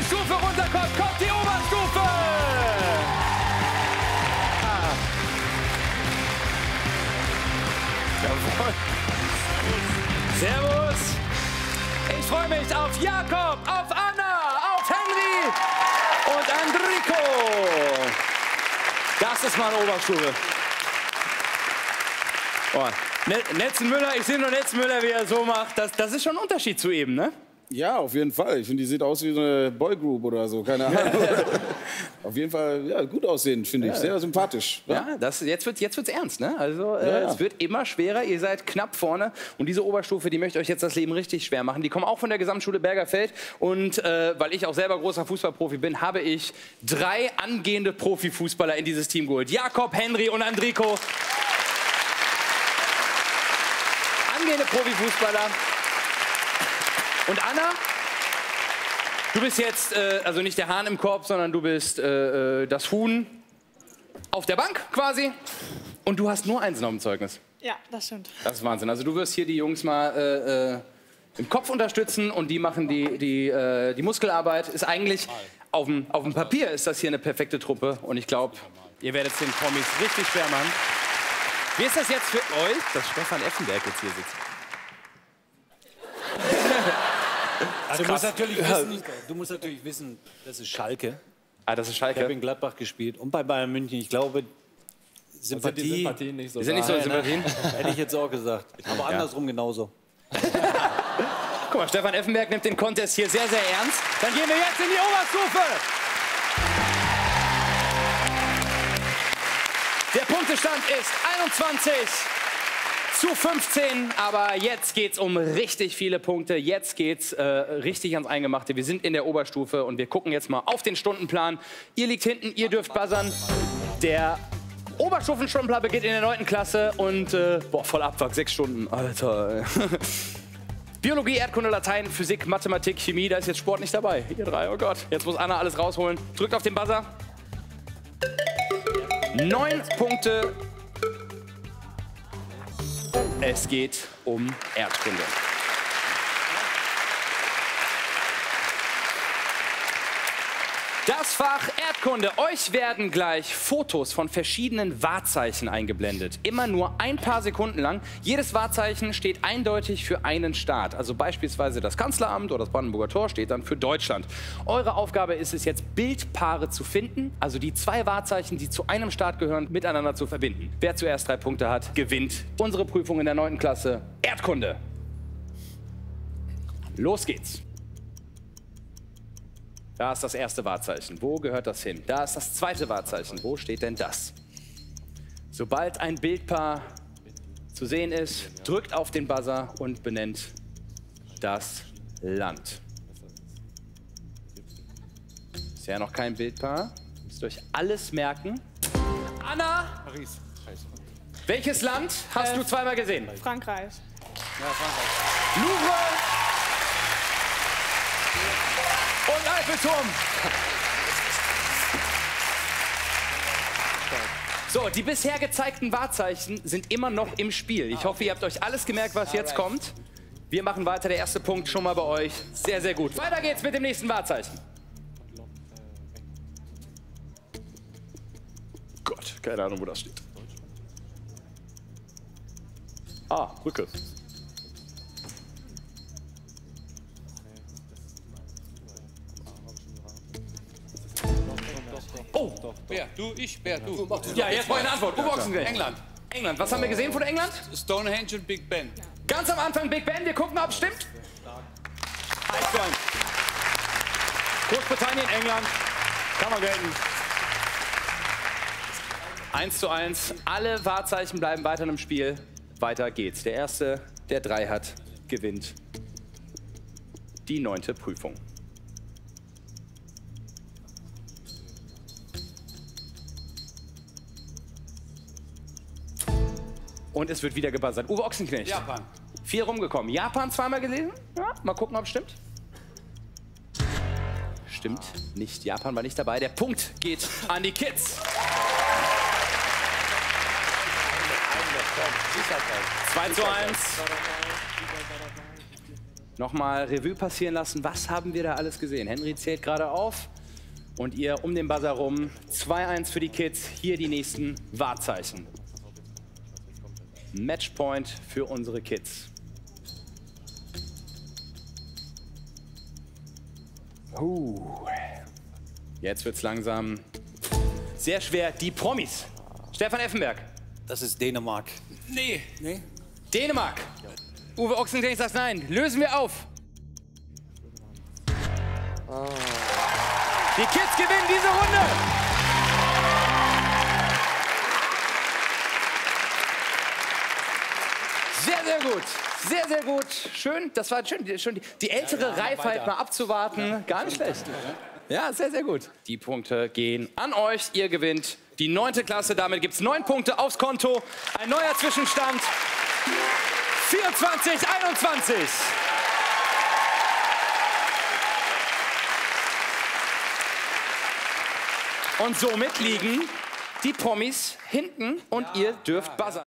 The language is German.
Stufe runterkommt, kommt die Oberstufe! Jawohl. Servus! Ich freue mich auf Jakob, auf Anna, auf Henry und Enrico. Das ist meine Oberstufe. Oh. Netzenmüller, ich sehe nur Netzenmüller, wie er so macht. Das ist schon ein Unterschied zu eben, ne? Ja, auf jeden Fall. Ich finde, die sieht aus wie so eine Boygroup oder so, keine Ahnung. Auf jeden Fall, ja, gut aussehend, finde ich. Sehr sympathisch. Ja, jetzt wird's ernst, ne? Also, es wird immer schwerer. Ihr seid knapp vorne. Und diese Oberstufe, die möchte euch jetzt das Leben richtig schwer machen. Die kommen auch von der Gesamtschule Bergerfeld. Und weil ich auch selber großer Fußballprofi bin, habe ich 3 angehende Profifußballer in dieses Team geholt. Jakob, Henry und Enrico. Angehende Profifußballer. Und Anna, du bist jetzt, also nicht der Hahn im Korb, sondern du bist das Huhn auf der Bank quasi. Und du hast nur Einsen auf dem Zeugnis. Ja, das stimmt. Das ist Wahnsinn. Also du wirst hier die Jungs mal im Kopf unterstützen und die machen die Muskelarbeit. Ist eigentlich, auf dem Papier ist das hier eine perfekte Truppe. Und ich glaube, ihr werdet es den Promis richtig schwer machen. Wie ist das jetzt für euch, dass Stefan Effenberg jetzt hier sitzt? Also du musst natürlich wissen, das ist Schalke. Ah, das ist Schalke. Ich habe in Gladbach gespielt und bei Bayern München. Ich glaube, Sympathie. Die Sympathien nicht so. Die sind nicht so in Sympathien? Hätte ich jetzt auch gesagt. Aber andersrum genauso. Guck mal, Stefan Effenberg nimmt den Contest hier sehr, sehr ernst. Dann gehen wir jetzt in die Oberstufe. Der Punktestand ist 21:15, aber jetzt geht's um richtig viele Punkte. Jetzt geht's richtig ans Eingemachte. Wir sind in der Oberstufe und wir gucken jetzt mal auf den Stundenplan. Ihr liegt hinten, ihr dürft buzzern. Der Oberstufenstundenplan beginnt in der 9. Klasse und voll Abfuck, 6 Stunden, Alter. Biologie, Erdkunde, Latein, Physik, Mathematik, Chemie, da ist jetzt Sport nicht dabei. Ihr 3, oh Gott. Jetzt muss Anna alles rausholen. Drückt auf den Buzzer. 9 Punkte. Es geht um Erdkunde. Das Fach Erdkunde. Euch werden gleich Fotos von verschiedenen Wahrzeichen eingeblendet. Immer nur ein paar Sekunden lang. Jedes Wahrzeichen steht eindeutig für einen Staat. Also beispielsweise das Kanzleramt oder das Brandenburger Tor steht dann für Deutschland. Eure Aufgabe ist es jetzt, Bildpaare zu finden. Also die 2 Wahrzeichen, die zu einem Staat gehören, miteinander zu verbinden. Wer zuerst 3 Punkte hat, gewinnt unsere Prüfung in der 9. Klasse Erdkunde. Los geht's. Da ist das erste Wahrzeichen. Wo gehört das hin? Da ist das zweite Wahrzeichen. Wo steht denn das? Sobald ein Bildpaar zu sehen ist, drückt auf den Buzzer und benennt das Land. Bisher noch kein Bildpaar. Müsst ihr euch alles merken. Anna! Paris. Welches Land hast du zweimal gesehen? Frankreich. Ja, Frankreich. Louvre! Und Eiffelturm. So, die bisher gezeigten Wahrzeichen sind immer noch im Spiel. Ich hoffe, ihr habt euch alles gemerkt, was jetzt kommt. Wir machen weiter. Der erste Punkt schon mal bei euch. Sehr, sehr gut. Weiter geht's mit dem nächsten Wahrzeichen. Gott, keine Ahnung, wo das steht. Ah, Brücke. Oh, Wer? Du, ich, wer? Du. ja, jetzt brauche ich eine Antwort. U-Boxen-Geld. England. England. Was haben wir gesehen von England? Stonehenge und Big Ben. Ganz am Anfang Big Ben. Wir gucken, ob es stimmt. 1:1. Großbritannien, England. Kann man gelten. 1:1. Alle Wahrzeichen bleiben weiter im Spiel. Weiter geht's. Der Erste, der 3 hat, gewinnt die 9. Prüfung. Und es wird wieder gebuzzert. Uwe Ochsenknecht. Japan. 4 rumgekommen. Japan zweimal gelesen? Ja, mal gucken, ob es stimmt. Stimmt nicht. Japan war nicht dabei. Der Punkt geht an die Kids. 2:1. Nochmal Revue passieren lassen. Was haben wir da alles gesehen? Henry zählt gerade auf. Und ihr um den Buzzer rum. 2-1 für die Kids. Hier die nächsten Wahrzeichen. Matchpoint für unsere Kids. Jetzt wird's langsam sehr schwer. Die Promis. Stefan Effenberg. Das ist Dänemark. Nee. Dänemark. Uwe Ochsenknecht sagt nein. Lösen wir auf. Die Kids gewinnen diese Runde. Sehr, sehr gut. Sehr, sehr gut. Schön. Das war schön. Die ältere Reifheit mal abzuwarten. Gar nicht schlecht. Ja, sehr, sehr gut. Die Punkte gehen an euch. Ihr gewinnt die 9. Klasse. Damit gibt es 9 Punkte aufs Konto. Ein neuer Zwischenstand. 24-21. Und somit liegen die Promis hinten und ihr dürft buzzern.